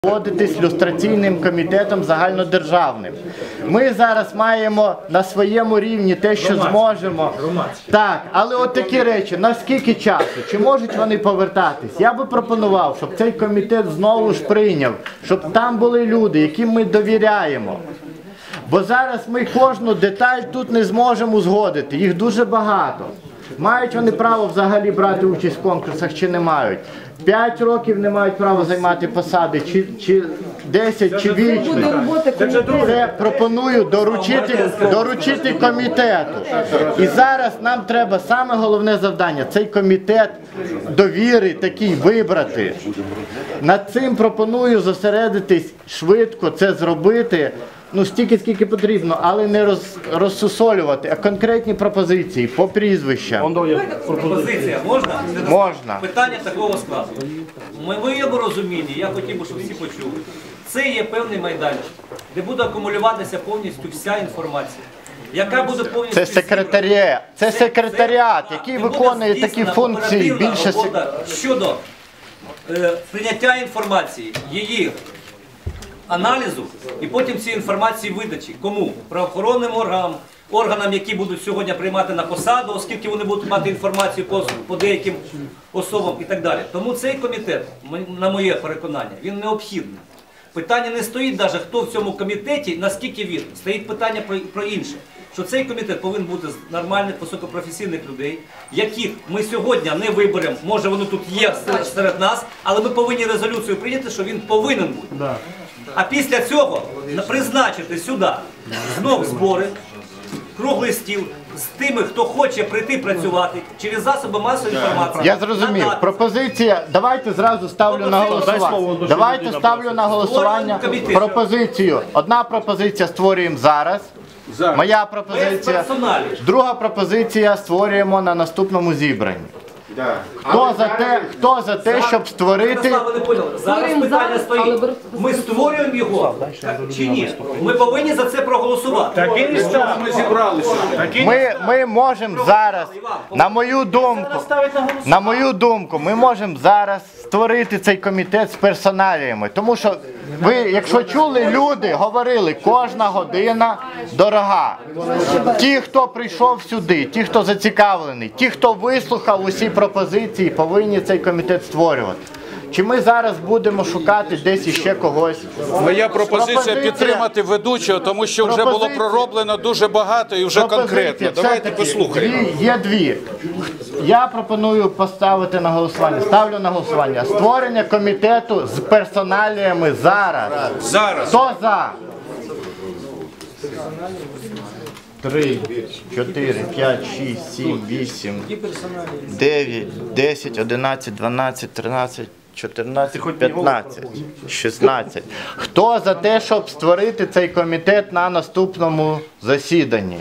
Проводитись люстраційним комітетом загальнодержавним. Ми зараз маємо на своєму рівні те, що зможемо. Так, але от такі речі, на скільки часу? Чи можуть вони повертатись? Я би пропонував, щоб цей комітет знову ж прийняв, щоб там були люди, яким ми довіряємо. Бо зараз ми кожну деталь тут не зможемо узгодити, їх дуже багато. Мають вони право взагалі брати участь в конкурсах чи не мають? 5 років не мають права займати посади, чи 10, чи вічно. Це пропоную доручити комітету. І зараз нам треба саме головне завдання, цей комітет довіри такий вибрати. Над цим пропоную зосередитись швидко, це зробити. Ну, стільки, скільки потрібно, але не розсусолювати, а конкретні пропозиції по прізвищам. Пропозиція можна? Можна. Питання такого складу. В моєму розумінні, я хотів би, щоб всі почули, це є певний майданчик, де буде акумулюватися повністю вся інформація. Яка буде повністю... Це секретаріат, який виконує такі функції більше... Щодо прийняття інформації, її аналізу і потім цієї інформації видачі. Кому? Правоохоронним органам, які будуть сьогодні приймати на посаду, оскільки вони будуть мати інформацію по деяким особам і так далі. Тому цей комітет, на моє переконання, він необхідний. Питання не стоїть навіть, хто в цьому комітеті, наскільки він. Стоїть питання про інше. Що цей комітет повинен бути з нормальних, високопрофесійних людей, яких ми сьогодні не виберемо, може вони тут є серед нас, але ми повинні резолюцію прийняти, що він повинен бути. А після цього призначити сюди знов збори, круглий стіл з тими, хто хоче прийти працювати через засоби масової інформації. Я зрозумів. Пропозиція, давайте зразу ставлю на голосування. Давайте ставлю на голосування пропозицію. Одна пропозиція створюємо зараз. Моя пропозиція. Друга пропозиція створюємо на наступному зібранні. Хто за те, щоб створити... Зараз питання стоїть. Ми створюємо його чи ні? Ми повинні за це проголосувати. Ми можемо зараз, на мою думку, ми можемо зараз створити цей комітет з персоналіями. Тому що ви, якщо чули, люди говорили, кожна година дорога. Ті, хто прийшов сюди, ті, хто зацікавлений, ті, хто вислухав усі пропозиції, повинні цей комітет створювати. Чи ми зараз будемо шукати десь іще когось? Моя пропозиція підтримати ведучого, тому що вже було пророблено дуже багато і вже конкретно. Давайте послухаємо. Є дві. Я пропоную поставити на голосування. Ставлю на голосування. Створення комітету з персоналіями зараз. Хто за? 3, 4, 5, 6, 7, 8, 9, 10, 11, 12, 13, 14, 15, 16. Хто за те, щоб створити цей комітет на наступному засіданні?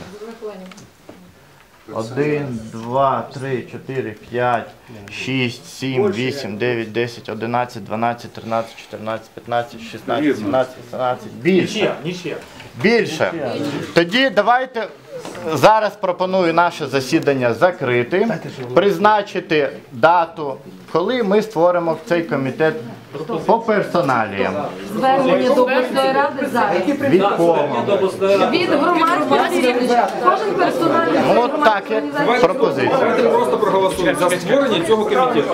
1, 2, 3, 4, 5, 6, 7, 8, 9, 10, 11, 12, 13, 14, 15, 16, 17, 18. Більше. Більше. Тоді давайте зараз пропоную наше засідання закрити, призначити дату, коли ми створимо цей комітет по персоналіям. Звернення до обласної ради зараз. Від кого? Від громадськості. Кожен персональний. Ну от так, як пропозиція. Давайте ми просто проголосуємо за створення цього комітету.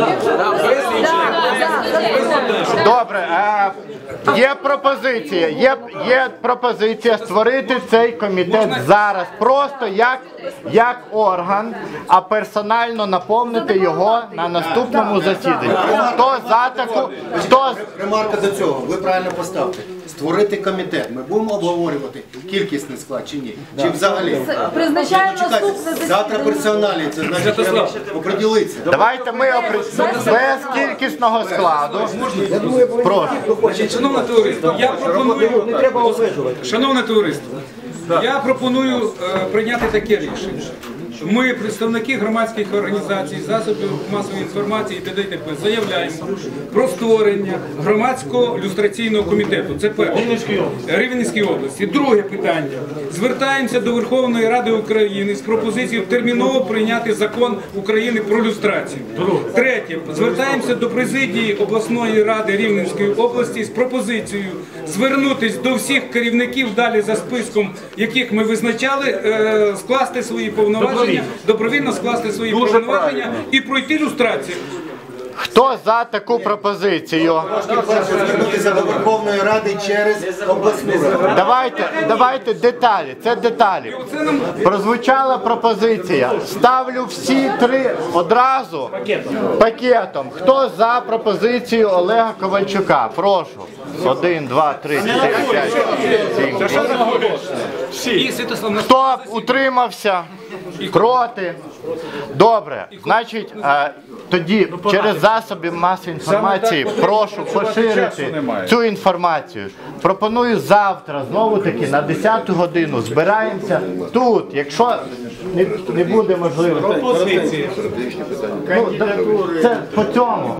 Добре, є пропозиція створити цей комітет зараз, просто як орган, а персонально наповнити його на наступному засіданні. Хто за таку, Ремарка до цього, ви правильно поставте. Створити комітет. Ми будемо обговорювати кількісний склад чи ні? Чи взагалі? Призначаємо наступне засідання. Завтра персоналі, це значить треба оприділитися. давайте ми без кількісного складу. Прошу. Шановне товариство, я пропоную прийняти таке рішення. ми, представники громадських організацій, засобів масової інформації і т.д. заявляємо про створення громадського люстраційного комітету. Це перше. Рівненській області. Друге питання. Звертаємося до Верховної Ради України з пропозицією терміново прийняти закон України про люстрацію. Третє. Звертаємося до президії обласної ради Рівненської області з пропозицією звернутися до всіх керівників далі за списком, яких ми визначали, скласти свої повноваження, добровільно скласти свої повноваження і пройти люстрацію. Хто за таку пропозицію? Звернутися до Верховної Ради через обласну раду. Давайте деталі, це деталі. Прозвучала пропозиція. Ставлю всі три одразу пакетом. Хто за пропозицію Олега Ковальчука? Прошу. 1, 2, 3, 4, 5, 6, 7. Хто утримався? Проти? Добре. Значить, тоді через засоби масової інформації прошу поширити цю інформацію. Пропоную завтра, знову-таки, на 10 годину збираємося тут, якщо не буде можливості. Ну, це по цьому.